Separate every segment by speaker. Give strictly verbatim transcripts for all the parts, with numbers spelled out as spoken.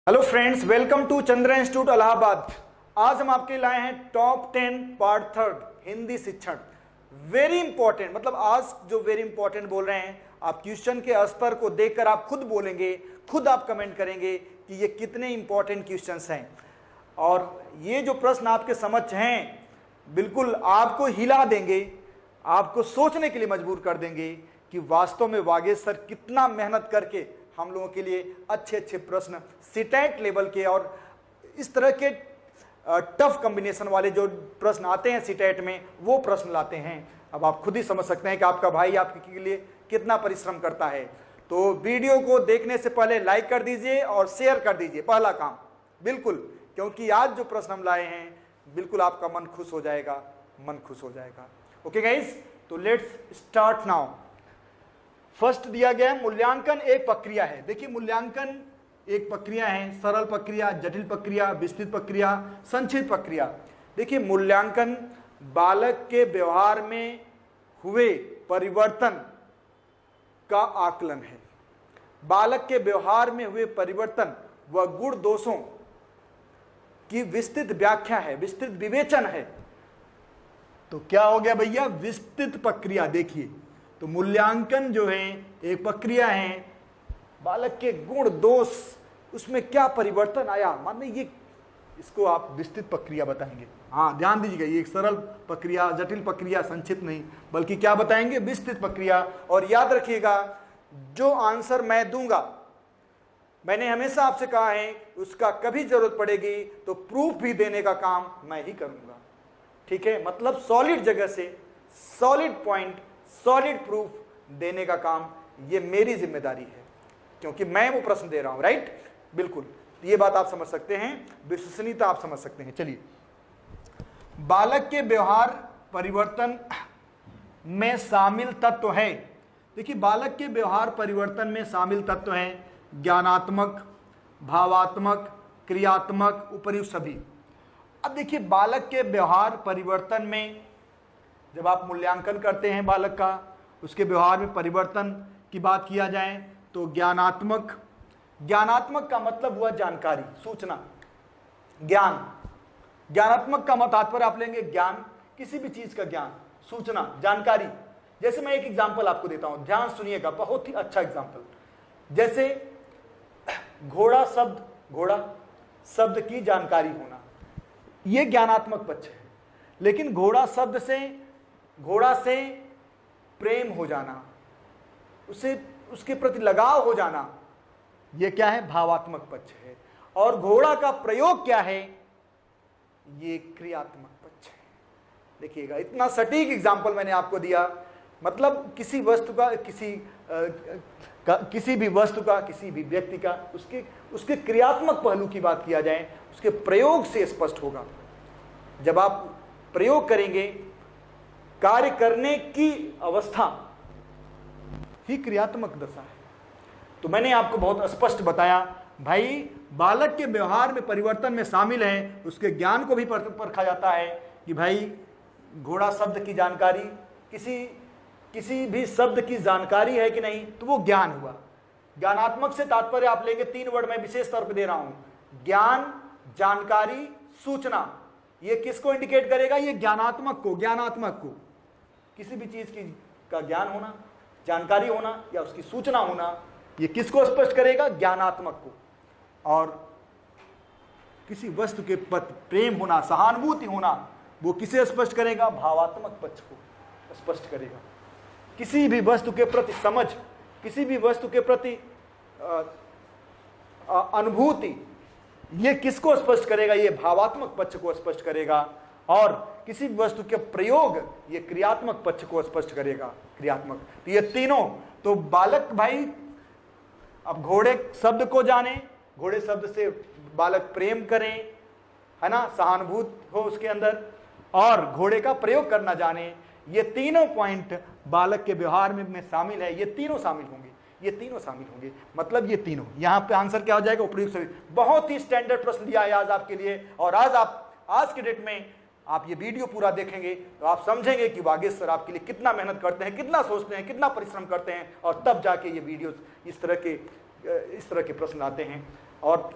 Speaker 1: Hello friends, welcome to Chandra institute Allahabad. आज हम आपके लाए हैं top ten part third Hindi शिक्षण। वेरी इंपॉर्टेंट, मतलब आज जो वेरी इंपॉर्टेंट बोल रहे हैं, आप क्वेश्चन के स्तर को देखकर आप खुद बोलेंगे, खुद आप कमेंट करेंगे कि ये कितने इंपॉर्टेंट क्वेश्चंस हैं। और ये जो प्रश्न आपके समक्ष हैं बिल्कुल आपको हिला देंगे, आपको सोचने के लिए मजबूर कर देंगे कि वास्तव में वागेश सर कितना मेहनत करके हम लोगों के लिए अच्छे अच्छे प्रश्न सीटेट लेवल के और इस तरह के टफ कॉम्बिनेशन वाले जो प्रश्न आते हैं सीटेट में, वो प्रश्न लाते हैं। अब आप खुद ही समझ सकते हैं कि आपका भाई आपके लिए कितना परिश्रम करता है। तो वीडियो को देखने से पहले लाइक कर दीजिए और शेयर कर दीजिए, पहला काम बिल्कुल, क्योंकि आज जो प्रश्न हम लाए हैं बिल्कुल आपका मन खुश हो जाएगा, मन खुश हो जाएगा। ओके गाइस, तो लेट्स स्टार्ट नाउ। फर्स्ट दिया गया है मूल्यांकन एक प्रक्रिया है। देखिए, मूल्यांकन एक प्रक्रिया है, सरल प्रक्रिया, जटिल प्रक्रिया, विस्तृत प्रक्रिया, संक्षिप्त प्रक्रिया। देखिए, मूल्यांकन बालक के व्यवहार में हुए परिवर्तन का आकलन है। बालक के व्यवहार में हुए परिवर्तन व गुण दोषों की विस्तृत व्याख्या है, विस्तृत विवेचन है। तो क्या हो गया भैया? विस्तृत प्रक्रिया। देखिए, तो मूल्यांकन जो है एक प्रक्रिया है, बालक के गुण दोष उसमें क्या परिवर्तन आया, माने ये इसको आप विस्तृत प्रक्रिया बताएंगे। हाँ, ध्यान दीजिएगा, ये एक सरल प्रक्रिया, जटिल प्रक्रिया, संक्षिप्त नहीं, बल्कि क्या बताएंगे? विस्तृत प्रक्रिया। और याद रखिएगा, जो आंसर मैं दूंगा, मैंने हमेशा आपसे कहा है, उसका कभी जरूरत पड़ेगी तो प्रूफ भी देने का काम मैं ही करूंगा। ठीक है, मतलब सॉलिड जगह से सॉलिड पॉइंट, सॉलिड प्रूफ देने का काम ये मेरी जिम्मेदारी है, क्योंकि मैं वो प्रश्न दे रहा हूं। राइट, बिल्कुल, ये बात आप समझ सकते हैं, विश्वसनीयता आप समझ सकते हैं। चलिए, बालक के व्यवहार परिवर्तन में शामिल तत्व है। देखिए, बालक के व्यवहार परिवर्तन में शामिल तत्व हैं ज्ञानात्मक, भावात्मक, क्रियात्मक, उपर्युक्त सभी। अब देखिए, बालक के व्यवहार परिवर्तन में जब आप मूल्यांकन करते हैं बालक का, उसके व्यवहार में परिवर्तन की बात किया जाए तो ज्ञानात्मक, ज्ञानात्मक का मतलब हुआ जानकारी, सूचना, ज्ञान। ज्ञानात्मक का मत तात्पर्य आप लेंगे ज्ञान, किसी भी चीज का ज्ञान, सूचना, जानकारी। जैसे मैं एक एग्जांपल आपको देता हूं, ध्यान सुनिएगा, बहुत ही अच्छा एग्जांपल। जैसे घोड़ा शब्द, घोड़ा शब्द की जानकारी होना, यह ज्ञानात्मक पक्ष है। लेकिन घोड़ा शब्द से, घोड़ा से प्रेम हो जाना, उसे उसके प्रति लगाव हो जाना, यह क्या है? भावात्मक पक्ष है। और घोड़ा का प्रयोग क्या है? ये क्रियात्मक पक्ष है। देखिएगा, इतना सटीक एग्जाम्पल मैंने आपको दिया, मतलब किसी वस्तु का, किसी आ, का, किसी भी वस्तु का, किसी भी व्यक्ति का, उसके उसके क्रियात्मक पहलू की बात किया जाए, उसके प्रयोग से स्पष्ट होगा। जब आप प्रयोग करेंगे, कार्य करने की अवस्था ही क्रियात्मक दशा है। तो मैंने आपको बहुत स्पष्ट बताया, भाई बालक के व्यवहार में परिवर्तन में शामिल है, उसके ज्ञान को भी परखा जाता है कि भाई घोड़ा शब्द की जानकारी, किसी किसी भी शब्द की जानकारी है कि नहीं, तो वो ज्ञान हुआ। ज्ञानात्मक से तात्पर्य आप लेंगे, तीन वर्ड मैं विशेष तौर पे दे रहा हूं, ज्ञान, जानकारी, सूचना। ये किसको इंडिकेट करेगा? ये ज्ञानात्मक को, ज्ञानात्मक को, किसी भी चीज की का ज्ञान होना, जानकारी होना या उसकी सूचना होना, ये किसको स्पष्ट करेगा? ज्ञानात्मक को। और किसी वस्तु के प्रति प्रेम होना, सहानुभूति होना, वो किसे स्पष्ट करेगा? भावात्मक पक्ष को स्पष्ट करेगा। किसी भी वस्तु के प्रति समझ, किसी भी वस्तु के प्रति अनुभूति, ये किसको स्पष्ट करेगा? ये भावात्मक पक्ष को स्पष्ट करेगा। और किसी वस्तु के प्रयोग, ये क्रियात्मक पक्ष को स्पष्ट करेगा, क्रियात्मक। तो ये तीनों, तो बालक भाई अब घोड़े शब्द को जाने, घोड़े शब्द से बालक प्रेम करें, है ना, सहानुभूत हो उसके अंदर, और घोड़े का प्रयोग करना जाने, ये तीनों पॉइंट बालक के व्यवहार में, में शामिल है। ये तीनों शामिल होंगे, ये तीनों शामिल होंगे, मतलब ये तीनों। यहां पे आंसर क्या हो जाएगा? उपयुक्त सभी। बहुत ही स्टैंडर्ड प्रश्न दिया है आज आपके लिए। और आज आप, आज के डेट में आप ये वीडियो पूरा देखेंगे तो आप समझेंगे कि वागेश सर आपके लिए कितना मेहनत करते हैं, कितना सोचते हैं, कितना परिश्रम करते हैं, और तब जाके ये वीडियोस इस तरह के इस तरह के प्रश्न आते हैं। और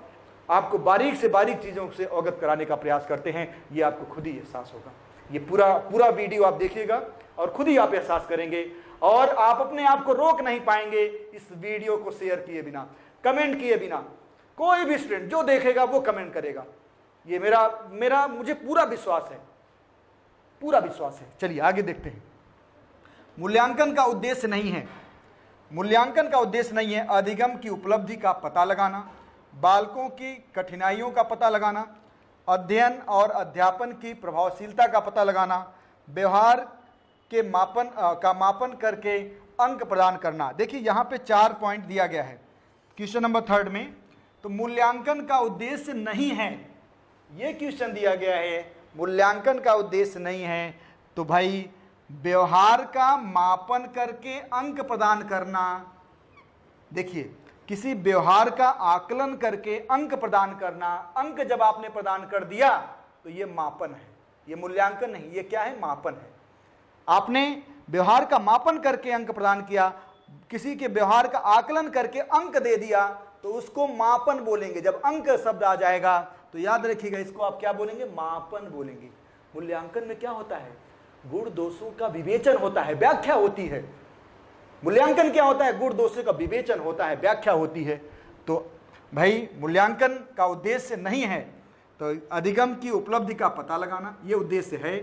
Speaker 1: आपको बारीक से बारीक चीज़ों से अवगत कराने का प्रयास करते हैं, ये आपको खुद ही एहसास होगा। ये पूरा पूरा वीडियो आप देखिएगा और खुद ही आप एहसास करेंगे, और आप अपने आप को रोक नहीं पाएंगे इस वीडियो को शेयर किए बिना, कमेंट किए बिना। कोई भी स्टूडेंट जो देखेगा वो कमेंट करेगा, ये मेरा मेरा मुझे पूरा विश्वास है, पूरा विश्वास है। चलिए आगे देखते हैं। मूल्यांकन का उद्देश्य नहीं है, मूल्यांकन का उद्देश्य नहीं है अधिगम की उपलब्धि का पता लगाना, बालकों की कठिनाइयों का पता लगाना, अध्ययन और अध्यापन की प्रभावशीलता का पता लगाना, व्यवहार के मापन आ, का मापन करके अंक प्रदान करना। देखिए यहाँ पे चार पॉइंट दिया गया है क्वेश्चन नंबर थर्ड में। तो मूल्यांकन का उद्देश्य नहीं है, ये क्वेश्चन दिया गया है, मूल्यांकन का उद्देश्य नहीं है। तो भाई व्यवहार का मापन करके अंक प्रदान करना, देखिए किसी व्यवहार का आकलन करके अंक प्रदान करना, अंक जब आपने प्रदान कर दिया तो ये मापन है, ये मूल्यांकन नहीं, ये क्या है, मापन है। आपने व्यवहार का मापन करके अंक प्रदान किया, किसी के व्यवहार का आकलन करके अंक दे दिया तो उसको मापन बोलेंगे। जब अंक शब्द आ जाएगा तो याद रखिएगा इसको आप क्या बोलेंगे, मापन बोलेंगे। मूल्यांकन में क्या होता है, गुण दोषों का विवेचन होता है, व्याख्या होती है। मूल्यांकन क्या होता है, गुण दोषों का विवेचन होता है, व्याख्या होती है। तो भाई मूल्यांकन का उद्देश्य नहीं है, तो अधिगम की उपलब्धि का पता लगाना ये उद्देश्य है,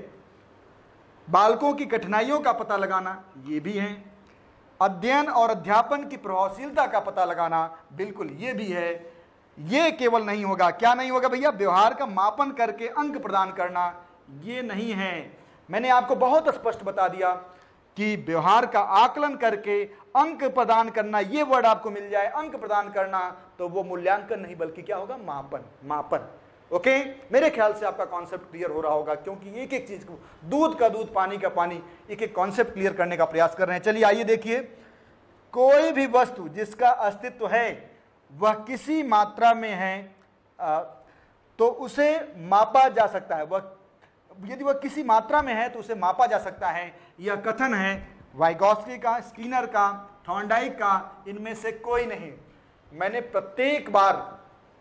Speaker 1: बालकों की कठिनाइयों का पता लगाना ये भी है, अध्ययन और अध्यापन की प्रभावशीलता का पता लगाना बिल्कुल ये भी है। ये केवल नहीं होगा, क्या नहीं होगा भैया, व्यवहार का मापन करके अंक प्रदान करना ये नहीं है। मैंने आपको बहुत स्पष्ट बता दिया कि व्यवहार का आकलन करके अंक प्रदान करना, ये वर्ड आपको मिल जाए, अंक प्रदान करना, तो वो मूल्यांकन नहीं बल्कि क्या होगा, मापन, मापन। ओके, मेरे ख्याल से आपका कॉन्सेप्ट क्लियर हो रहा होगा, क्योंकि एक एक चीज को, दूध का दूध पानी का पानी, एक एक कॉन्सेप्ट क्लियर करने का प्रयास कर रहे हैं। चलिए आइए देखिए, कोई भी वस्तु जिसका अस्तित्व है वह किसी मात्रा में है आ, तो उसे मापा जा सकता है। वह यदि वह किसी मात्रा में है तो उसे मापा जा सकता है। यह कथन है वाइगॉस्की का, स्किनर का, थॉर्नडाइक का, इनमें से कोई नहीं। मैंने प्रत्येक बार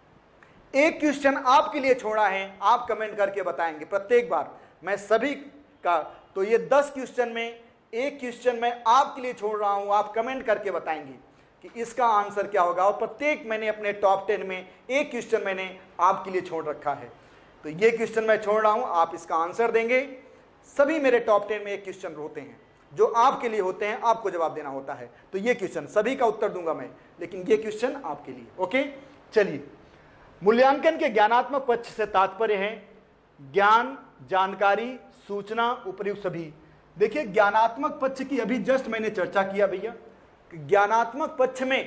Speaker 1: एक क्वेश्चन आपके लिए छोड़ा है, आप कमेंट करके बताएंगे प्रत्येक बार, मैं सभी का। तो ये दस क्वेश्चन में एक क्वेश्चन मैं आपके लिए छोड़ रहा हूं, आप कमेंट करके बताएंगे कि इसका आंसर क्या होगा। और प्रत्येक मैंने अपने टॉप टेन में एक क्वेश्चन मैंने आपके लिए छोड़ रखा है। तो ये क्वेश्चन मैं छोड़ रहा हूं, आप इसका आंसर देंगे। सभी मेरे टॉप टेन में एक क्वेश्चन होते हैं जो आपके लिए होते हैं, आपको जवाब देना होता है। तो ये क्वेश्चन सभी का उत्तर दूंगा मैं, लेकिन ये क्वेश्चन आपके लिए। ओके, चलिए, मूल्यांकन के ज्ञानात्मक पक्ष से तात्पर्य है ज्ञान, जानकारी, सूचना, उपयुक्त सभी। देखिए ज्ञानात्मक पक्ष की अभी जस्ट मैंने चर्चा किया भैया, ज्ञानात्मक पक्ष में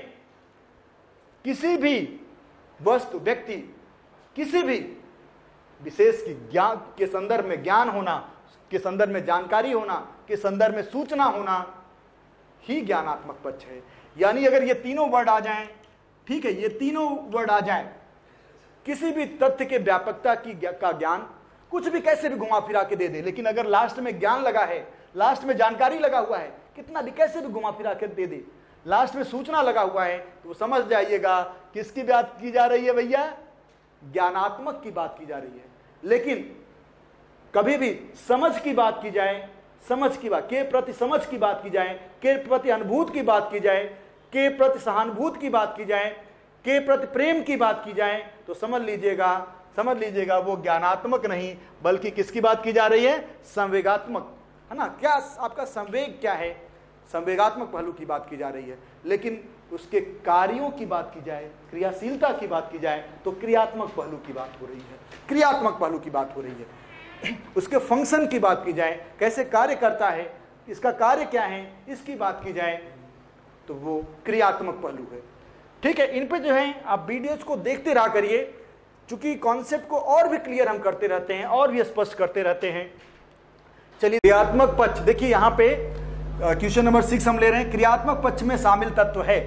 Speaker 1: किसी भी वस्तु, व्यक्ति, किसी भी विशेष की ज्ञान के संदर्भ में ज्ञान होना, के संदर्भ में जानकारी होना, के संदर्भ में सूचना होना ही ज्ञानात्मक पक्ष है। यानी अगर ये तीनों वर्ड आ जाएं, ठीक है, ये तीनों वर्ड आ जाएं, किसी भी तथ्य के व्यापकता की का ज्ञान, कुछ भी कैसे भी घुमा फिरा के दे दे, लेकिन अगर लास्ट में ज्ञान लगा है, लास्ट में जानकारी लगा हुआ है, कितना भी कैसे भी घुमा फिरा के दे दे, लास्ट में सूचना लगा हुआ है, तो समझ जाइएगा किसकी बात की जा रही है भैया, ज्ञानात्मक की बात की जा रही है। लेकिन कभी भी समझ की बात की जाए, समझ की बात के प्रति समझ की बात की जाए, के प्रति अनुभूत की बात की जाए, के प्रति सहानुभूत की बात की जाए, के प्रति प्रेम की बात की जाए, तो समझ लीजिएगा समझ लीजिएगा वो ज्ञानात्मक नहीं बल्कि किसकी बात की जा रही है, संवेगात्मक, है ना। क्या आपका संवेग क्या है, संवेगात्मक पहलू की बात की जा रही है। लेकिन उसके कार्यों की बात की जाए, क्रियाशीलता की बात की जाए, तो क्रियात्मक पहलू की बात हो रही है, क्रियात्मक पहलू की बात हो रही है। उसके फंक्शन की बात की जाए, कैसे कार्य करता है, इसका कार्य क्या है, इसकी बात की जाए, तो वो क्रियात्मक पहलू है। ठीक है, इन पे जो है आप वीडियोज को देखते रहा करिए, चूंकि कॉन्सेप्ट को और भी क्लियर हम करते रहते हैं और भी स्पष्ट करते रहते हैं। चलिए, क्रियात्मक पक्ष देखिए, यहाँ पे क्वेश्चन नंबर सिक्स हम ले रहे हैं। क्रियात्मक पक्ष में शामिल तत्व है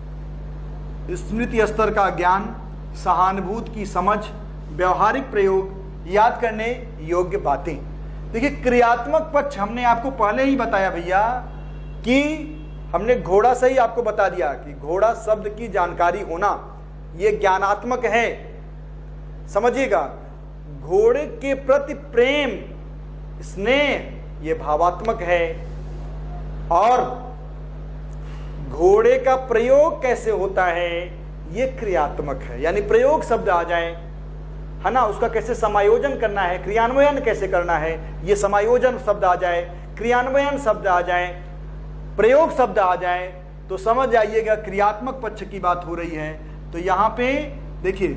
Speaker 1: स्मृति स्तर का ज्ञान, सहानुभूति की समझ, व्यवहारिक प्रयोग, याद करने योग्य बातें। देखिए क्रियात्मक पक्ष हमने आपको पहले ही बताया भैया कि हमने घोड़ा से ही आपको बता दिया कि घोड़ा शब्द की जानकारी होना ये ज्ञानात्मक है। समझिएगा, घोड़े के प्रति प्रेम, स्नेह ये भावात्मक है, और घोड़े का प्रयोग कैसे होता है ये क्रियात्मक है। यानी प्रयोग शब्द आ जाए, है ना, उसका कैसे समायोजन करना है, क्रियान्वयन कैसे करना है, ये समायोजन शब्द आ जाए, क्रियान्वयन शब्द आ जाए, प्रयोग शब्द आ जाए, तो समझ जाइएगा क्रियात्मक पक्ष की बात हो रही है। तो यहां पे देखिए,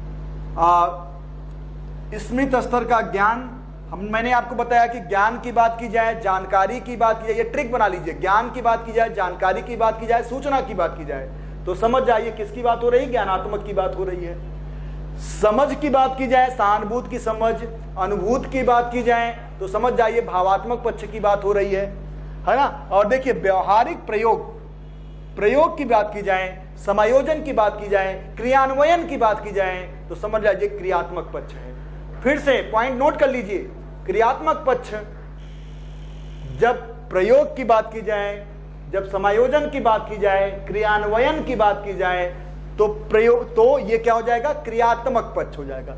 Speaker 1: स्मृत स्तर का ज्ञान, हम मैंने आपको बताया कि ज्ञान की बात की जाए, जानकारी की बात की जाए, ये ट्रिक बना लीजिए, ज्ञान की बात की जाए, जानकारी की बात की जाए, सूचना की बात की जाए, तो समझ जाइए किसकी बात हो रही है, ज्ञानात्मक की बात हो रही है। समझ की बात की जाए, सहानुभूति की समझ, अनुभूति की बात की जाए, तो समझ जाइए भावात्मक पक्ष की बात हो रही है, है ना। और देखिए व्यवहारिक प्रयोग, प्रयोग की बात की जाए, समायोजन की बात की जाए, क्रियान्वयन की बात की जाए, तो समझ जाइए क्रियात्मक पक्ष है। फिर से पॉइंट नोट कर लीजिए, क्रियात्मक पक्ष जब प्रयोग की बात की जाए, जब समायोजन की बात की जाए, क्रियान्वयन की बात की जाए, तो प्रयोग, तो ये क्या हो जाएगा, क्रियात्मक पक्ष हो जाएगा,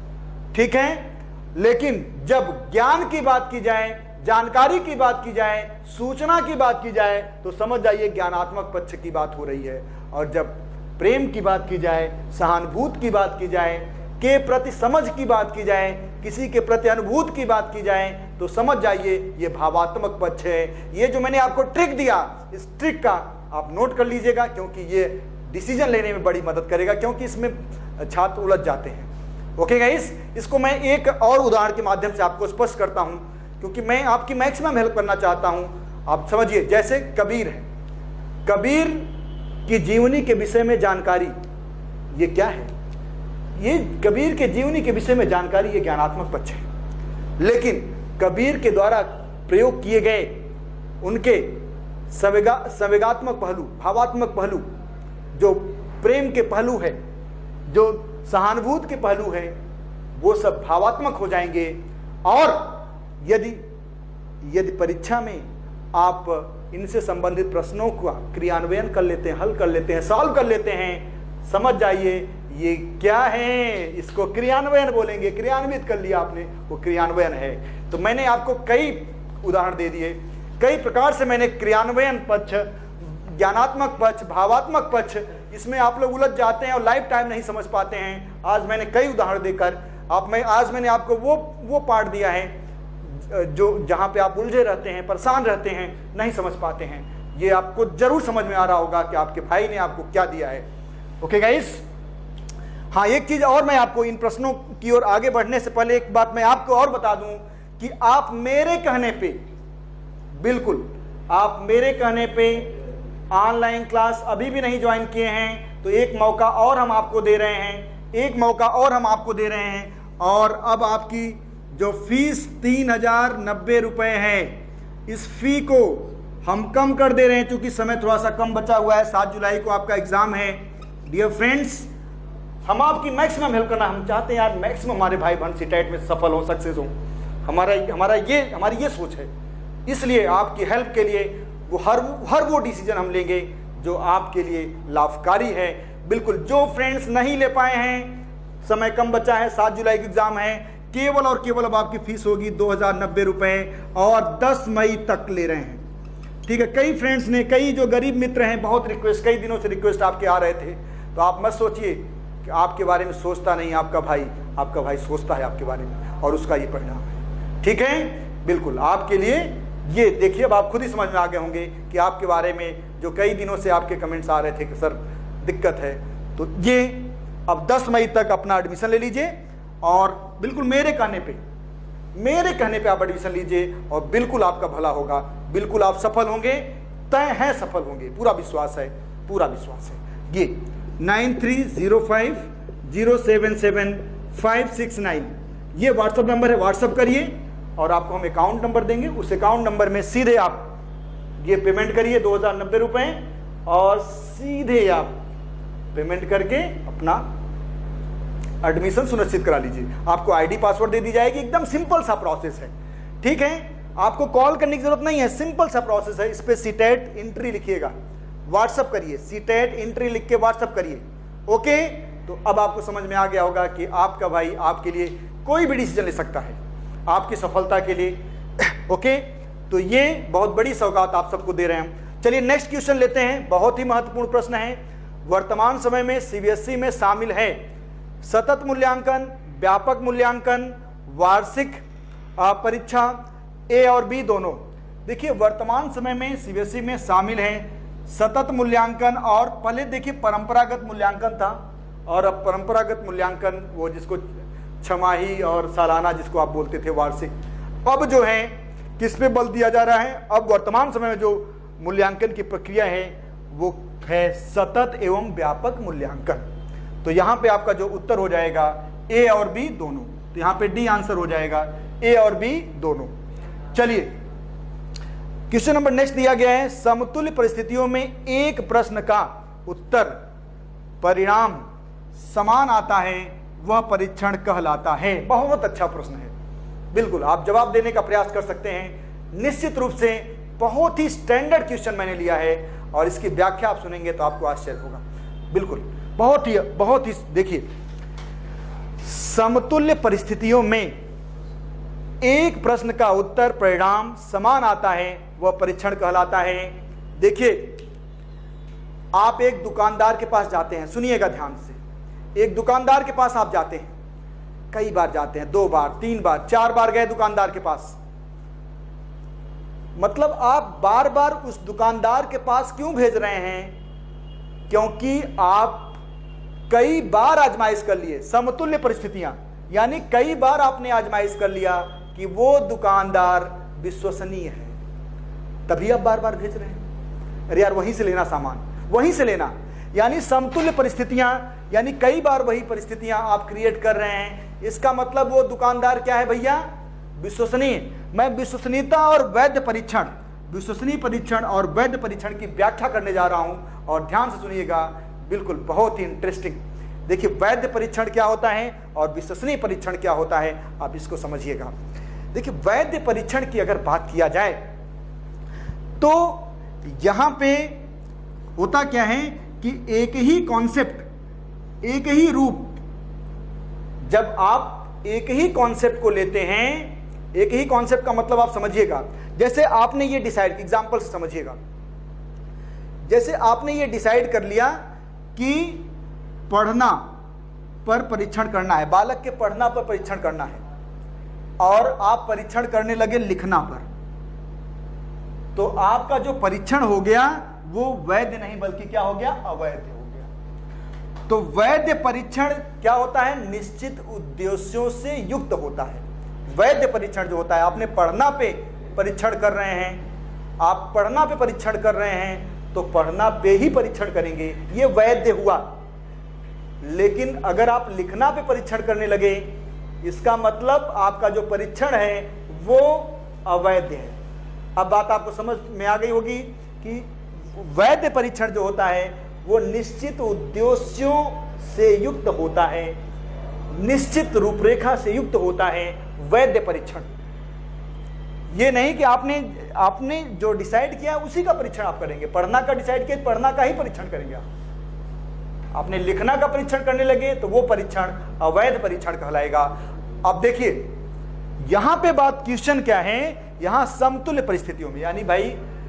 Speaker 1: ठीक है। लेकिन जब ज्ञान की बात की जाए, जानकारी की बात की जाए, सूचना की बात की जाए, तो समझ जाइए ज्ञानात्मक पक्ष की बात हो रही है। और जब प्रेम की बात की जाए, सहानुभूति की बात की जाए, के प्रति समझ की बात की जाए, किसी के प्रति अनुभूति की बात की जाए, तो समझ जाइए ये भावात्मक पक्ष है। ये जो मैंने आपको ट्रिक दिया, इस ट्रिक का आप नोट कर लीजिएगा, क्योंकि ये डिसीजन लेने में बड़ी मदद करेगा, क्योंकि इसमें छात्र उलझ जाते हैं। ओके गाइस, इसको मैं एक और उदाहरण के माध्यम से आपको स्पष्ट करता हूं, क्योंकि मैं आपकी मैक्सिमम हेल्प करना चाहता हूं। आप समझिए, जैसे कबीर है, कबीर की जीवनी के विषय में जानकारी, ये क्या है, ये कबीर के जीवनी के विषय में जानकारी, ये ज्ञानात्मक पक्ष है। लेकिन कबीर के द्वारा प्रयोग किए गए उनके संवेगा संवेगात्मक पहलू, भावात्मक पहलू, जो प्रेम के पहलू है, जो सहानुभूति के पहलू है, वो सब भावात्मक हो जाएंगे। और यदि यदि परीक्षा में आप इनसे संबंधित प्रश्नों का क्रियान्वयन कर लेते हैं, हल कर लेते हैं, सॉल्व कर लेते हैं, समझ जाइए ये क्या है, इसको क्रियान्वयन बोलेंगे। क्रियान्वित कर लिया आपने, वो क्रियान्वयन है। तो मैंने आपको कई उदाहरण दे दिए, कई प्रकार से मैंने क्रियान्वयन पक्ष, ज्ञानात्मक पक्ष, भावात्मक पक्ष, इसमें आप लोग उलझ जाते हैं और लाइफ टाइम नहीं समझ पाते हैं। आज मैंने कई उदाहरण देकर आप मैं आज मैंने आपको वो वो पार्ट दिया है जो जहां पे आप उलझे रहते हैं, परेशान रहते हैं, नहीं समझ पाते हैं। ये आपको जरूर समझ में आ रहा होगा कि आपके भाई ने आपको क्या दिया है। ओके गाइस, हाँ, एक चीज और मैं आपको इन प्रश्नों की ओर आगे बढ़ने से पहले एक बात मैं आपको और बता दूं कि आप मेरे कहने पे, बिल्कुल आप मेरे कहने पे ऑनलाइन क्लास अभी भी नहीं ज्वाइन किए हैं, तो एक मौका और हम आपको दे रहे हैं, एक मौका और हम आपको दे रहे हैं। और अब आपकी जो फीस तीन हजार नब्बे रुपए है, इस फी को हम कम कर दे रहे हैं, क्योंकि समय थोड़ा सा कम बचा हुआ है। सात जुलाई को आपका एग्जाम है। डियर फ्रेंड्स, हम आपकी मैक्सिमम हेल्प करना, हम चाहते हैं यार मैक्सिमम हमारे भाई बहन सीटेट में सफल हो, सक्सेस हो। हमारा हमारा ये हमारी ये सोच है। इसलिए आपकी हेल्प के लिए वो हर हर वो डिसीजन हम लेंगे जो आपके लिए लाभकारी है। बिल्कुल, जो फ्रेंड्स नहीं ले पाए हैं, समय कम बचा है, सात जुलाई का एग्जाम है, केवल और केवल अब आपकी फीस होगी दो हजार नब्बे रुपए और दस मई तक ले रहे हैं। ठीक है, कई फ्रेंड्स ने, कई जो गरीब मित्र हैं, बहुत रिक्वेस्ट, कई दिनों से रिक्वेस्ट आपके आ रहे थे। तो आप मत सोचिए कि आपके बारे में सोचता नहीं आपका भाई, आपका भाई सोचता है आपके बारे में, और उसका ये परिणाम है। ठीक है, बिल्कुल आपके लिए ये देखिए, अब आप खुद ही समझ में आ गए होंगे कि आपके बारे में जो कई दिनों से आपके कमेंट्स आ रहे थे कि सर दिक्कत है, तो ये अब दस मई तक अपना एडमिशन ले लीजिए। और बिल्कुल मेरे कहने पे मेरे कहने पे आप एडमिशन लीजिए, और बिल्कुल आपका भला होगा, बिल्कुल आप सफल होंगे, तय है सफल होंगे, पूरा विश्वास है, पूरा विश्वास है। ये nine three zero five zero seven seven five six nine ये व्हाट्सअप नंबर है, व्हाट्सअप करिए और आपको हम अकाउंट नंबर देंगे। उस अकाउंट नंबर में सीधे आप ये पेमेंट करिए दो हजार नब्बे रुपए, और सीधे आप पेमेंट करके अपना एडमिशन सुनिश्चित करा लीजिए। आपको आईडी पासवर्ड दे दी जाएगी, एकदम सिंपल सा प्रोसेस है। ठीक है, आपको कॉल करने की जरूरत नहीं है, सिंपल सा प्रोसेस है। इस पे सीटेट एंट्री लिखिएगा, व्हाट्सअप करिए, सीटेट एंट्री लिख के व्हाट्सअप करिए। ओके, तो अब आपको समझ में आ गया होगा कि आपका भाई आपके लिए कोई भी डिसीजन ले सकता है आपकी सफलता के लिए। ओके, तो ये बहुत बड़ी सौगात आप सबको दे रहे हैं। चलिए नेक्स्ट क्वेश्चन लेते हैं, बहुत ही महत्वपूर्ण प्रश्न है। वर्तमान समय में सीबीएसई में शामिल है सतत मूल्यांकन, व्यापक मूल्यांकन, वार्षिक परीक्षा, ए और बी दोनों। देखिए वर्तमान समय में सीबीएसई में शामिल है सतत मूल्यांकन और पहले देखिए परंपरागत मूल्यांकन था और अब परंपरागत मूल्यांकन वो जिसको छमाही और सालाना जिसको आप बोलते थे वार्षिक, अब जो है किस पे बल दिया जा रहा है? अब वर्तमान समय में जो मूल्यांकन की प्रक्रिया है वो है सतत एवं व्यापक मूल्यांकन। तो यहां पे आपका जो उत्तर हो जाएगा ए और बी दोनों, तो यहां पे डी आंसर हो जाएगा, ए और बी दोनों। चलिए क्वेश्चन नंबर नेक्स्ट दिया गया है, समतुल्य परिस्थितियों में एक प्रश्न का उत्तर परिणाम समान आता है वह परीक्षण कहलाता है। बहुत अच्छा प्रश्न है, बिल्कुल आप जवाब देने का प्रयास कर सकते हैं। निश्चित रूप से बहुत ही स्टैंडर्ड क्वेश्चन मैंने लिया है और इसकी व्याख्या आप सुनेंगे तो आपको आश्चर्य होगा। बिल्कुल बहुत ही बहुत ही देखिए, समतुल्य परिस्थितियों में एक प्रश्न का उत्तर परिणाम समान आता है वह परीक्षण कहलाता है। देखिए आप एक दुकानदार के पास जाते हैं, सुनिएगा ध्यान से, एक दुकानदार के पास आप जाते हैं, कई बार जाते हैं, दो बार, तीन बार, चार बार गए दुकानदार के पास, मतलब आप बार बार उस दुकानदार के पास क्यों भेज रहे हैं? क्योंकि आप कई बार आजमाइश कर लिए, समतुल्य परिस्थितियां, यानी कई बार आपने आजमाइश कर लिया कि वो दुकानदार विश्वसनीय है, तभी आप बार बार भेज रहे हैं। अरे यार वहीं से लेना सामान, वहीं से लेना, यानी समतुल्य परिस्थितियां, यानी कई बार वही परिस्थितियां आप क्रिएट कर रहे हैं। इसका मतलब वो दुकानदार क्या है भैया? विश्वसनीय। मैं विश्वसनीयता और वैध परीक्षण, विश्वसनीय परीक्षण और वैध परीक्षण की व्याख्या करने जा रहा हूं और ध्यान से सुनिएगा, बिल्कुल बहुत ही इंटरेस्टिंग। देखिए वैध परीक्षण क्या होता है और विश्वसनीय परीक्षण क्या होता है, आप इसको समझिएगा। देखिए वैध परीक्षण की अगर बात किया जाए तो यहां पे होता क्या है कि एक ही कॉन्सेप्ट, एक ही रूप, जब आप एक ही कॉन्सेप्ट को लेते हैं, एक ही कॉन्सेप्ट का मतलब आप समझिएगा, जैसे आपने ये डिसाइड, एग्जांपल से समझिएगा, जैसे आपने ये डिसाइड कर लिया कि पढ़ना पर परीक्षण करना है, बालक के पढ़ना पर परीक्षण करना है और आप परीक्षण करने लगे लिखना पर, तो आपका जो परीक्षण हो गया वो वैध नहीं बल्कि क्या हो गया? अवैध हो गया। तो वैध परीक्षण क्या होता है? निश्चित उद्देश्यों से युक्त होता है। वैध परीक्षण जो होता है, आपने पढ़ना पे परीक्षण कर रहे हैं, आप पढ़ना पे परीक्षण कर रहे हैं तो पढ़ना पे ही परीक्षण करेंगे, ये वैध हुआ। लेकिन अगर आप लिखना पे परीक्षण करने लगे, इसका मतलब आपका जो परीक्षण है वो अवैध है। अब बात आपको समझ में आ गई होगी कि वैध परीक्षण जो होता है वो निश्चित उद्देश्यों से युक्त होता है, निश्चित रूपरेखा से युक्त होता है वैध परीक्षण। ये नहीं कि आपने आपने जो डिसाइड किया उसी का परीक्षण आप करेंगे। पढ़ना का डिसाइड किया, पढ़ना का ही परीक्षण करेंगे आप। आपने लिखना का परीक्षण करने लगे तो वो परीक्षण अवैध परीक्षण कहलाएगा। अब देखिए यहां पे बात क्वेश्चन क्या है, यहां समतुल्य परिस्थितियों में, यानी भाई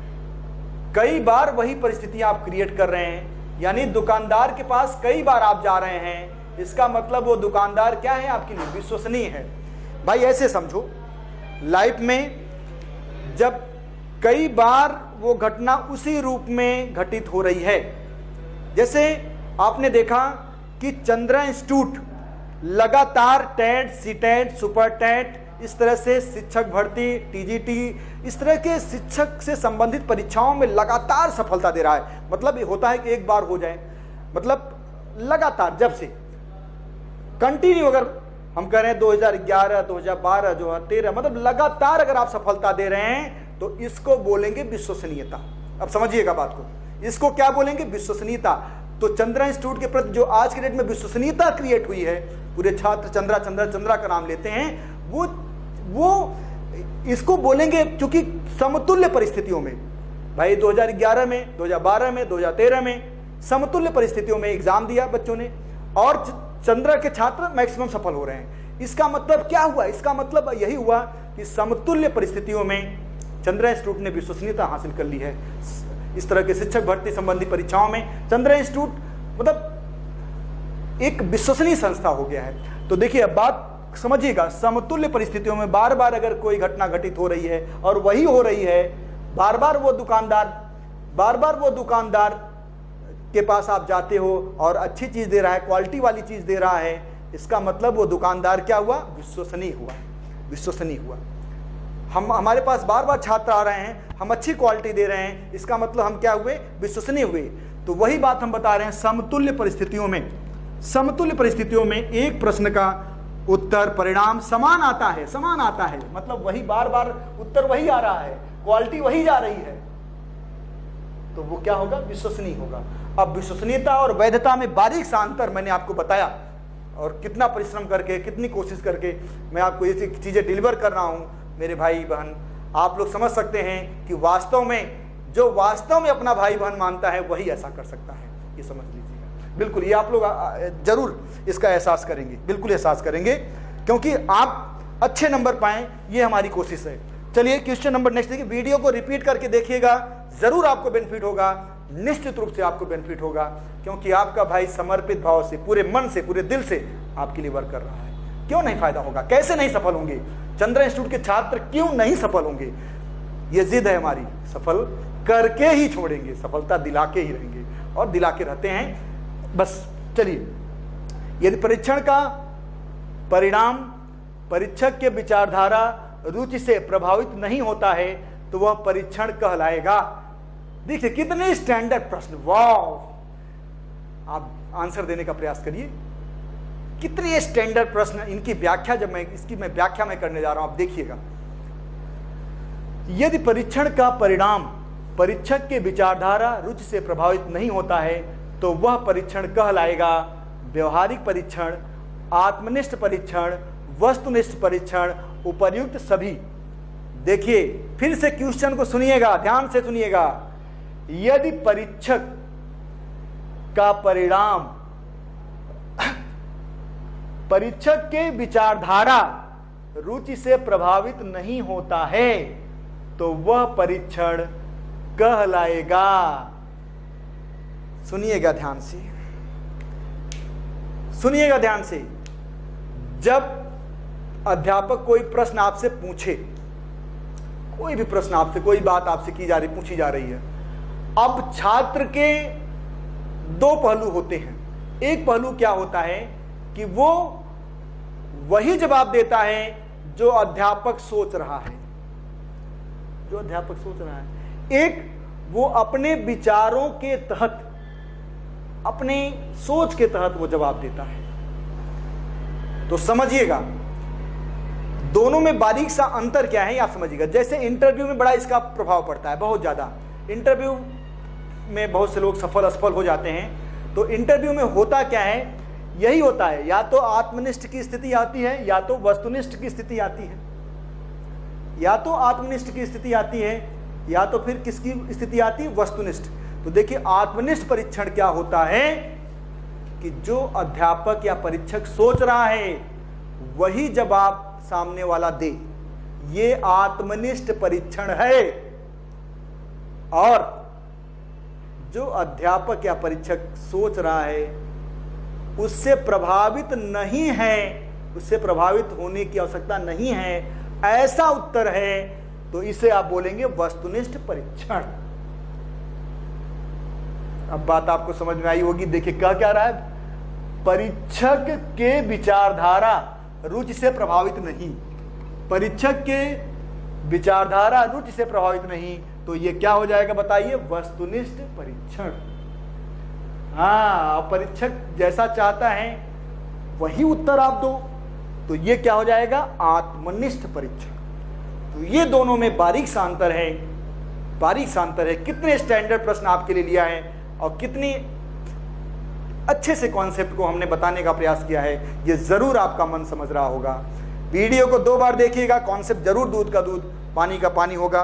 Speaker 1: कई बार वही परिस्थितियां आप क्रिएट कर रहे हैं, यानी दुकानदार के पास कई बार आप जा रहे हैं, इसका मतलब वो दुकानदार क्या है? आपके लिए विश्वसनीय है। भाई ऐसे समझो, लाइफ में जब कई बार वो घटना उसी रूप में घटित हो रही है, जैसे आपने देखा कि चंद्रा इंस्टीट्यूट लगातार टेट, सीटेट, सुपर टेट, इस तरह से शिक्षक भर्ती, टीजीटी, इस तरह के शिक्षक से संबंधित परीक्षाओं में लगातार सफलता दे रहा है। मतलब ये होता है कि एक बार हो जाए, मतलब लगातार, जब से कंटिन्यू, अगर हम कह रहे हैं दो हज़ार ग्यारह, दो हज़ार बारह, दो हज़ार तेरह, मतलब लगातार अगर आप सफलता दे रहे हैं तो इसको बोलेंगे विश्वसनीयता। अब समझिएगा बात को, इसको क्या बोलेंगे? विश्वसनीयता। तो चंद्रा इंस्टीट्यूट के प्रति जो आज के डेट में विश्वसनीयता क्रिएट हुई है, पूरे छात्र चंद्रा चंद्रा चंद्रा का नाम लेते हैं, वो वो इसको बोलेंगे, क्योंकि समतुल्य परिस्थितियों में, भाई दो हज़ार ग्यारह में, दो हज़ार बारह में, दो हज़ार तेरह में समतुल्य परिस्थितियों में एग्जाम दिया बच्चों ने और चंद्रा के छात्र मैक्सिमम सफल हो रहे हैं। इसका मतलब क्या हुआ? इसका मतलब यही हुआ कि समतुल्य परिस्थितियों में चंद्रा इंस्टीट्यूट ने विश्वसनीयता हासिल कर ली है। इस तरह के शिक्षक भर्ती संबंधी परीक्षाओं में चंद्रा इंस्टीट्यूट मतलब एक विश्वसनीय संस्था हो गया है। तो देखिए, अब बात समझिएगा, समतुल्य परिस्थितियों में बार बार अगर कोई घटना घटित हो रही है और वही हो रही है, बार बार वो दुकानदार बार बार वो दुकानदार के पास आप जाते हो और अच्छी चीज दे रहा है, क्वालिटी वाली चीज दे रहा है, इसका मतलब वो दुकानदार क्या हुआ? विश्वसनीय हुआ। विश्वसनीय हुआ। हम हमारे पास बार बार छात्र आ रहे हैं, हम अच्छी क्वालिटी दे रहे हैं, इसका मतलब हम क्या हुए? विश्वसनीय हुए। तो वही बात हम बता रहे हैं, समतुल्य परिस्थितियों में समतुल्य परिस्थितियों में एक प्रश्न का उत्तर परिणाम समान आता है। समान आता है मतलब वही बार बार उत्तर वही आ रहा है, क्वालिटी वही जा रही है, तो वो क्या होगा? विश्वसनीय होगा। अब विश्वसनीयता और वैधता में बारीक सा अंतर मैंने आपको बताया, और कितना परिश्रम करके, कितनी कोशिश करके मैं आपको ये चीजें डिलीवर कर रहा हूं। मेरे भाई बहन, आप लोग समझ सकते हैं कि वास्तव में जो वास्तव में अपना भाई बहन मानता है वही ऐसा कर सकता है। ये समझ लीजिएगा। बिल्कुल, ये आप लोग जरूर इसका एहसास करेंगे, बिल्कुल एहसास करेंगे, क्योंकि आप अच्छे नंबर पाएं, ये हमारी कोशिश है। चलिए क्वेश्चन नंबर नेक्स्ट देखिए। वीडियो को रिपीट करके देखिएगा, जरूर आपको बेनिफिट होगा, निश्चित रूप से आपको बेनिफिट होगा, क्योंकि आपका भाई समर्पित भाव से, पूरे मन से, पूरे दिल से आपके लिए वर्क कर रहा है। क्यों नहीं फायदा होगा? कैसे नहीं सफल होंगे? चंद्रा इंस्टीट्यूट के छात्र क्यों नहीं सफल होंगे? ये जिद है हमारी, सफल करके ही छोड़ेंगे, सफलता दिला के ही रहेंगे और दिला के रहते हैं। बस चलिए, यदि परीक्षण का परिणाम परीक्षक के विचारधारा रुचि से प्रभावित नहीं होता है तो वह परीक्षण कहलाएगा। देखिए कितने स्टैंडर्ड प्रश्न, वाह! आप आंसर देने का प्रयास करिए। कितने स्टैंडर्ड प्रश्न, इनकी व्याख्या जब मैं इसकी मैं व्याख्या में करने जा रहा हूं, आप देखिएगा। यदि परीक्षण का परिणाम परीक्षक के विचारधारा रुचि से प्रभावित नहीं होता है तो वह परीक्षण कहलाएगा व्यवहारिक परीक्षण, आत्मनिष्ठ परीक्षण, वस्तुनिष्ठ परीक्षण, उपर्युक्त सभी। देखिए फिर से क्वेश्चन को सुनिएगा, ध्यान से सुनिएगा। यदि परीक्षक का परिणाम परीक्षक के विचारधारा रुचि से प्रभावित नहीं होता है तो वह परीक्षण कहलाएगा। सुनिएगा ध्यान से, सुनिएगा ध्यान से। जब अध्यापक कोई प्रश्न आपसे पूछे, कोई भी प्रश्न आपसे, कोई बात आपसे की जा रही, पूछी जा रही है, अब छात्र के दो पहलू होते हैं। एक पहलू क्या होता है कि वो वही जवाब देता है जो अध्यापक सोच रहा है, जो अध्यापक सोच रहा है। एक वो अपने विचारों के तहत, अपने सोच के तहत वो जवाब देता है। तो समझिएगा दोनों में बारीक सा अंतर क्या है, आप समझिएगा। जैसे इंटरव्यू में बड़ा इसका प्रभाव पड़ता है, बहुत ज्यादा। इंटरव्यू में बहुत से लोग सफल असफल हो जाते हैं। तो इंटरव्यू में होता क्या है, यही होता है, या तो आत्मनिष्ठ की स्थिति आती है या तो वस्तुनिष्ठ की स्थिति आती है, या तो आत्मनिष्ठ की स्थिति आती है या तो फिर किसकी स्थिति आती है? वस्तुनिष्ठ। तो देखिए आत्मनिष्ठ परीक्षण क्या होता है कि जो अध्यापक या परीक्षक सोच रहा है वही जवाब सामने वाला दे, ये आत्मनिष्ठ परीक्षण है। और जो अध्यापक या परीक्षक सोच रहा है उससे प्रभावित नहीं है, उससे प्रभावित होने की आवश्यकता नहीं है, ऐसा उत्तर है, तो इसे आप बोलेंगे वस्तुनिष्ठ परीक्षण। अब बात आपको समझ में आई होगी। देखिए कह क्या रहा है, परीक्षक के विचारधारा रुचि से प्रभावित नहीं, परीक्षक के विचारधारा रुचि से प्रभावित नहीं, तो ये क्या हो जाएगा बताइए? वस्तुनिष्ठ परीक्षण। हाँ, परीक्षक जैसा चाहता है वही उत्तर आप दो, तो ये क्या हो जाएगा? आत्मनिष्ठ परीक्षण। तो ये दोनों में बारीक सा अंतर है, बारीक सा अंतर है। कितने स्टैंडर्ड प्रश्न आपके लिए लिया है और कितनी अच्छे से कॉन्सेप्ट को हमने बताने का प्रयास किया है, ये जरूर आपका मन समझ रहा होगा। वीडियो को दो बार देखिएगा, कॉन्सेप्ट जरूर दूध का दूध पानी का पानी होगा।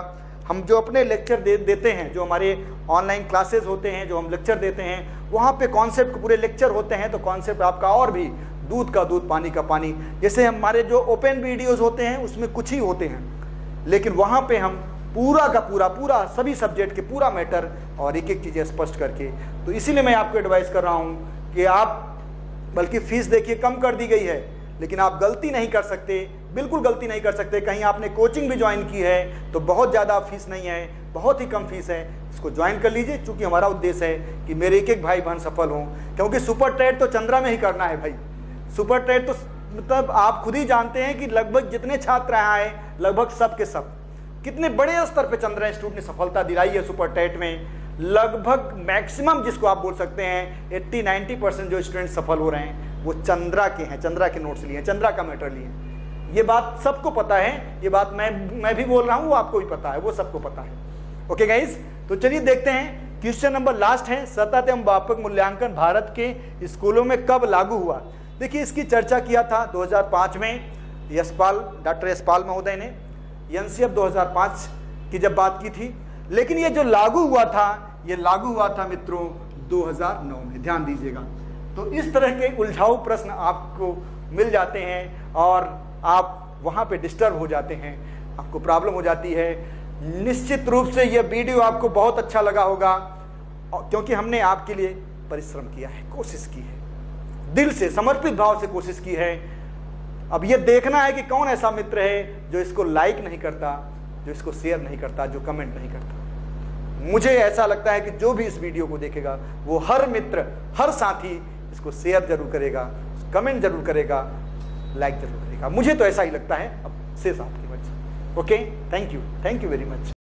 Speaker 1: हम जो अपने लेक्चर दे देते हैं, जो हमारे ऑनलाइन क्लासेस होते हैं, जो हम लेक्चर देते हैं, वहाँ पे कॉन्सेप्ट पूरे लेक्चर होते हैं, तो कॉन्सेप्ट आपका और भी दूध का दूध पानी का पानी। जैसे हमारे जो ओपन वीडियोस होते हैं उसमें कुछ ही होते हैं, लेकिन वहाँ पे हम पूरा का पूरा पूरा सभी सब्जेक्ट के पूरा मैटर और एक एक चीज़ें स्पष्ट करके, तो इसीलिए मैं आपको एडवाइस कर रहा हूँ कि आप, बल्कि फीस देखिए कम कर दी गई है, लेकिन आप गलती नहीं कर सकते, बिल्कुल गलती नहीं कर सकते। कहीं आपने कोचिंग भी ज्वाइन की है तो बहुत ज़्यादा फीस नहीं है, बहुत ही कम फीस है, इसको ज्वाइन कर लीजिए। चूँकि हमारा उद्देश्य है कि मेरे एक एक भाई बहन सफल हों, क्योंकि सुपर ट्रेड तो चंद्रा में ही करना है भाई। सुपर ट्रेड तो मतलब आप खुद ही जानते हैं कि लगभग जितने छात्र आए, लगभग सब के सब कितने बड़े स्तर पे चंद्रा इंस्टीट्यूट ने सफलता दिलाई है सुपर टेट में। लगभग मैक्सिमम जिसको आप बोल सकते हैं अस्सी नब्बे परसेंट जो स्टूडेंट सफल हो रहे हैं वो चंद्रा के हैं, चंद्रा के नोट्स लिए हैं, चंद्रा का मैटर लिए हैं। ये बात सबको पता है, ये बात मैं मैं भी बोल रहा हूँ, वो आपको भी पता है, वो सबको पता है। ओके गाइस, तो चलिए देखते हैं क्वेश्चन नंबर लास्ट है, सतत एवं व्यापक मूल्यांकन भारत के स्कूलों में कब लागू हुआ। देखिए इसकी चर्चा किया था दो हज़ार पाँच में यशपाल, डॉक्टर यशपाल महोदय ने एनसीएफ दो हज़ार पाँच की जब बात की थी, लेकिन ये जो लागू हुआ था, ये लागू हुआ था मित्रों दो हज़ार नौ में। ध्यान दीजिएगा। तो इस तरह के उलझाऊ प्रश्न आपको मिल जाते हैं और आप वहाँ पे डिस्टर्ब हो जाते हैं, आपको प्रॉब्लम हो जाती है। निश्चित रूप से यह वीडियो आपको बहुत अच्छा लगा होगा, क्योंकि हमने आपके लिए परिश्रम किया है, कोशिश की है, दिल से समर्पित भाव से कोशिश की है। अब ये देखना है कि कौन ऐसा मित्र है जो इसको लाइक नहीं करता, जो इसको शेयर नहीं करता, जो कमेंट नहीं करता। मुझे ऐसा लगता है कि जो भी इस वीडियो को देखेगा वो हर मित्र, हर साथी इसको शेयर जरूर करेगा, कमेंट जरूर करेगा, लाइक जरूर करेगा। मुझे तो ऐसा ही लगता है, अब शेष आपकी मर्जी। Okay, thank you, thank you very much.